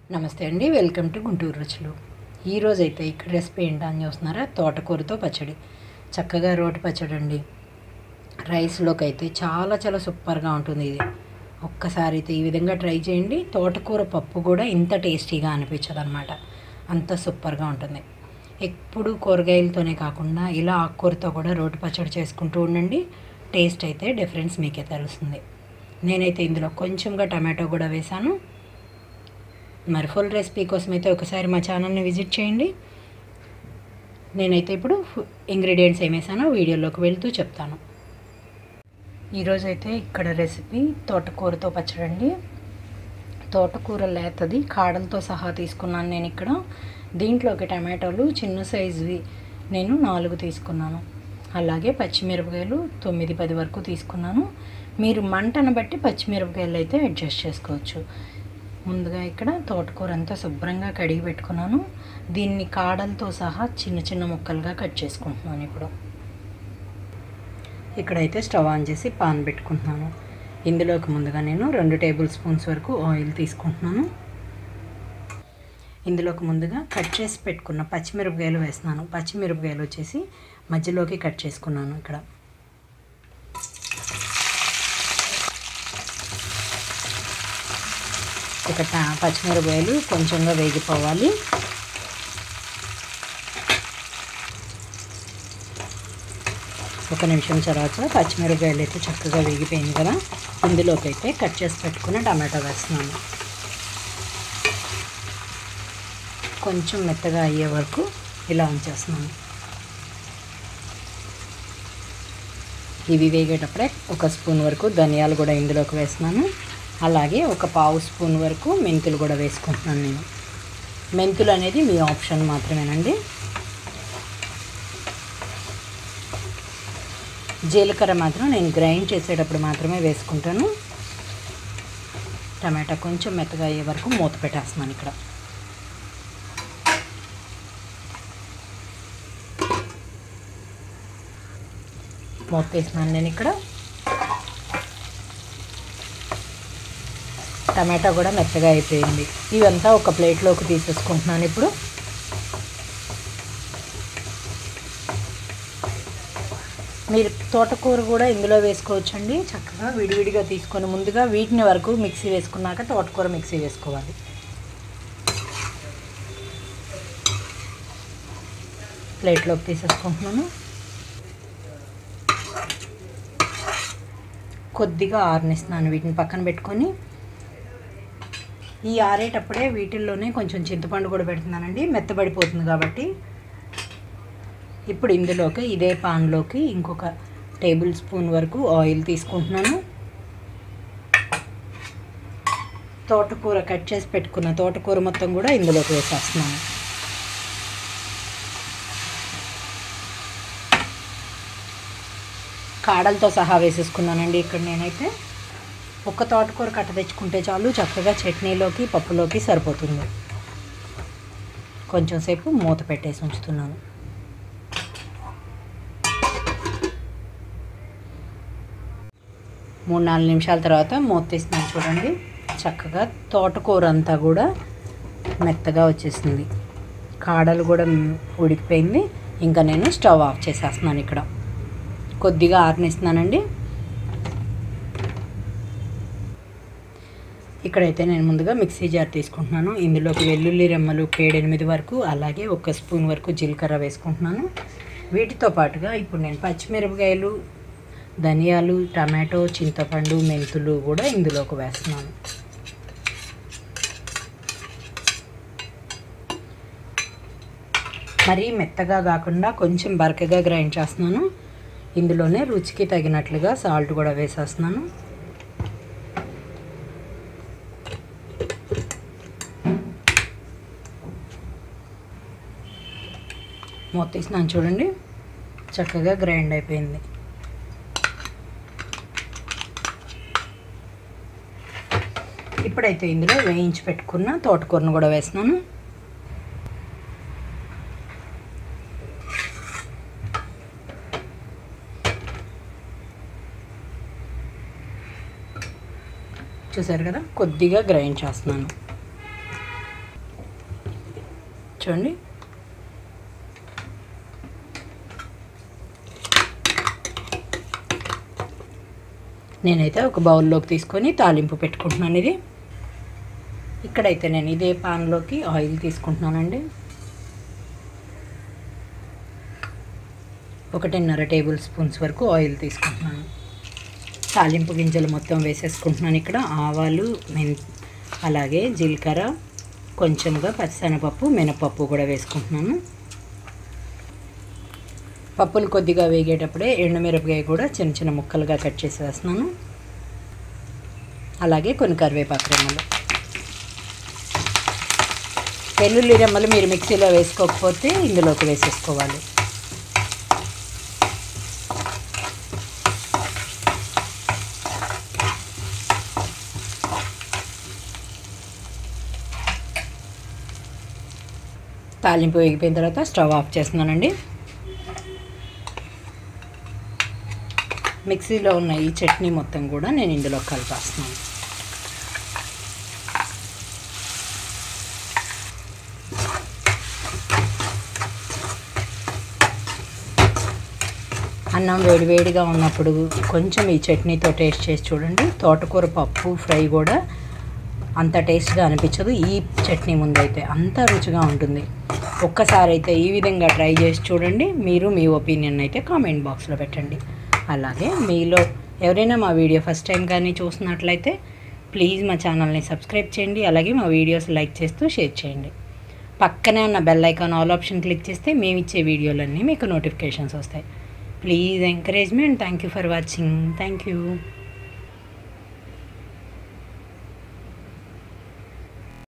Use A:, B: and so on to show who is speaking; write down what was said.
A: నమస్తే అండి, welcome to Guntur రుచులు. ఈరోజు అయితే ఇక్కడ రెసిపీ ఏంటని చూస్తున్నారా, తోటకూరతో పచ్చడి. చక్కగా రోటి పచ్చడి అండి. రైస్లోకి అయితే చాలా చాలా సూపర్గా ఉంటుంది ఇది. ఒక్కసారి అయితే ఈ విధంగా ట్రై చేయండి. తోటకూర పప్పు కూడా ఇంత టేస్టీగా అనిపించదు అనమాట, అంత సూపర్గా ఉంటుంది. ఎప్పుడు కూరగాయలతోనే కాకుండా ఇలా ఆకుకూరతో కూడా రోటి పచ్చడి చేసుకుంటూ ఉండండి. టేస్ట్ అయితే డిఫరెన్స్ మీకే తెలుస్తుంది. నేనైతే ఇందులో కొంచెంగా టమాటో కూడా వేశాను. మరి ఫుల్ రెసిపీ కోసం అయితే ఒకసారి మా ఛానల్ని విజిట్ చేయండి. నేనైతే ఇప్పుడు ఇంగ్రీడియంట్స్ ఏమేసానో వీడియోలోకి వెళ్తూ చెప్తాను. ఈరోజైతే ఇక్కడ రెసిపీ తోటకూరతో పచ్చడి అండి. తోటకూర లేతది కాడలతో సహా తీసుకున్నాను నేను ఇక్కడ. దీంట్లోకి టమాటోలు చిన్న సైజువి నేను 4 తీసుకున్నాను. అలాగే పచ్చిమిరపకాయలు 9-10 వరకు తీసుకున్నాను. మీరు మంటను బట్టి పచ్చిమిరపకాయలు అయితే అడ్జస్ట్ చేసుకోవచ్చు. ముందుగా ఇక్కడ తోటకూర అంతా శుభ్రంగా కడిగి పెట్టుకున్నాను. దీన్ని కాడలతో సహా చిన్న చిన్న ముక్కలుగా కట్ చేసుకుంటున్నాను. ఇక్కడైతే స్టవ్ ఆన్ చేసి పాన్ పెట్టుకుంటున్నాను. ఇందులోకి ముందుగా నేను 2 టేబుల్ స్పూన్స్ వరకు ఆయిల్ తీసుకుంటున్నాను. ఇందులోకి ముందుగా కట్ చేసి పెట్టుకున్న పచ్చిమిరపకాయలు వేస్తున్నాను. పచ్చిమిరపకాయలు వచ్చేసి మధ్యలోకి కట్ చేసుకున్నాను. ఇక్కడ పచ్చిమిరపకాయలు కొంచెంగా వేగిపోవాలి. ఒక నిమిషం తర్వాత పచ్చిమిరపకాయలు అయితే చక్కగా వేగిపోయింది కదా, ఇందులోకి అయితే కట్ చేసి పెట్టుకున్న టమాటో వేస్తున్నాను. కొంచెం మెత్తగా అయ్యే వరకు ఇలా ఉంచేస్తున్నాను. ఇవి వేగేటప్పుడే 1 స్పూన్ వరకు ధనియాలు కూడా ఇందులోకి వేస్తున్నాను. అలాగే 1/2 స్పూన్ వరకు మెంతులు కూడా వేసుకుంటున్నాను నేను. మెంతులు అనేది మీ ఆప్షన్ మాత్రమేనండి. జీలకర్ర మాత్రం నేను గ్రైండ్ చేసేటప్పుడు మాత్రమే వేసుకుంటాను. టమాటా కొంచెం మెత్తగా అయ్యే వరకు మూత పెట్టేస్తున్నాను. ఇక్కడ మూత వేస్తున్నాను నేను. ఇక్కడ టమాటా కూడా మెత్తగా అయిపోయింది. ఇవంతా ఒక ప్లేట్లోకి తీసేసుకుంటున్నాను. ఇప్పుడు మీరు తోటకూర కూడా ఇందులో వేసుకోవచ్చండి. చక్కగా విడివిడిగా తీసుకొని ముందుగా వీటిని వరకు మిక్సీ వేసుకున్నాక తోటకూర మిక్సీ వేసుకోవాలి. ప్లేట్లోకి తీసేసుకుంటున్నాను. కొద్దిగా ఆరనిస్తున్నాను. వీటిని పక్కన పెట్టుకొని ఈ ఆరేటప్పుడే వీటిల్లోనే కొంచెం చింతపండు కూడా పెడుతున్నానండి, మెత్తబడిపోతుంది కాబట్టి. ఇప్పుడు ఇందులోకి ఇదే పాన్లోకి ఇంకొక టేబుల్ స్పూన్ వరకు ఆయిల్ తీసుకుంటున్నాను. తోటకూర కట్ చేసి పెట్టుకున్న తోటకూర మొత్తం కూడా ఇందులోకి వేసేస్తున్నాను. కాడలతో సహా వేసేసుకున్నానండి. ఇక్కడ నేనైతే ఒక్క తోటకూర కట్ట తెచ్చుకుంటే చాలు, చక్కగా చట్నీలోకి పప్పులోకి సరిపోతుంది. కొంచెం సేపు మూత పెట్టేసి ఉంచుతున్నాను. మూడు 4 నిమిషాల తర్వాత మూత తీస్తున్నాను. చూడండి, చక్కగా తోటకూర అంతా కూడా మెత్తగా వచ్చేసింది. కాడలు కూడా ఉడికిపోయింది. ఇంకా నేను స్టవ్ ఆఫ్ చేసేస్తున్నాను. ఇక్కడ కొద్దిగా ఆరనిస్తున్నానండి. ఇక్కడైతే నేను ముందుగా మిక్సీ జార్ తీసుకుంటున్నాను. ఇందులోకి వెల్లుల్లి రెమ్మలు 7-8 వరకు, అలాగే 1 స్పూన్ వరకు జీలకర్ర వేసుకుంటున్నాను. వీటితో పాటుగా ఇప్పుడు నేను పచ్చిమిరపకాయలు, ధనియాలు, టమాటో, చింతపండు, మెంతులు కూడా ఇందులోకి వేస్తున్నాను. మరీ మెత్తగా కాకుండా కొంచెం బరకగా గ్రైండ్ చేస్తున్నాను. ఇందులోనే రుచికి తగినట్లుగా సాల్ట్ కూడా వేసేస్తున్నాను. మూత తీసినాను. చూడండి, చక్కగా గ్రైండ్ అయిపోయింది. ఇప్పుడైతే ఇందులో వేయించి పెట్టుకున్న తోటకూరను కూడా వేస్తున్నాను. చూసారు కదా, కొద్దిగా గ్రైండ్ చేస్తున్నాను. చూడండి. నేనైతే ఒక బౌల్లోకి తీసుకొని తాలింపు పెట్టుకుంటున్నాను. ఇది ఇక్కడైతే నేను ఇదే పాన్లోకి ఆయిల్ తీసుకుంటున్నానండి. 1.5 టేబుల్ స్పూన్స్ వరకు ఆయిల్ తీసుకుంటున్నాను. తాలింపు గింజలు మొత్తం వేసేసుకుంటున్నాను. ఇక్కడ ఆవాలు, అలాగే జీలకర్ర, కొంచెంగా పచ్చిశనగపప్పు, మినపప్పు కూడా వేసుకుంటున్నాను. పప్పులు కొద్దిగా వేగేటప్పుడే ఎండుమిరపకాయ కూడా చిన్న చిన్న ముక్కలుగా కట్ చేసి వేస్తున్నాను. అలాగే కొన్ని కరివేపాకు రెమ్మలు. వెల్లుల్లి రెమ్మలు మీరు మిక్సీలో వేసుకోకపోతే ఇందులోకి వేసేసుకోవాలి. తాలింపు వేగిపోయిన తర్వాత స్టవ్ ఆఫ్ చేస్తున్నానండి. మిక్సీలో ఉన్న ఈ చట్నీ మొత్తం కూడా నేను ఇందులో కలిపేస్తున్నాను. అన్నం వేడివేడిగా ఉన్నప్పుడు కొంచెం ఈ చట్నీతో టేస్ట్ చేసి చూడండి. తోటకూర పప్పు ఫ్రై కూడా అంత టేస్ట్గా అనిపించదు. ఈ చట్నీ ముందైతే అంత రుచిగా ఉంటుంది. ఒక్కసారి అయితే ఈ విధంగా ట్రై చేసి చూడండి. మీరు మీ ఒపీనియన్ అయితే కామెంట్ బాక్స్లో పెట్టండి. అలాగే మీలో ఎవరైనా మా వీడియో ఫస్ట్ టైం కానీ చూస్తున్నట్లయితే ప్లీజ్ మా ఛానల్ని సబ్స్క్రైబ్ చేయండి. అలాగే మా వీడియోస్ లైక్ చేస్తూ షేర్ చేయండి. పక్కనే ఉన్న bell icon all option click చేస్తే మేము ఇచ్చే వీడియోలన్నీ మీకు నోటిఫికేషన్స్ వస్తాయి. Please encourage me and thank you for watching. Thank you.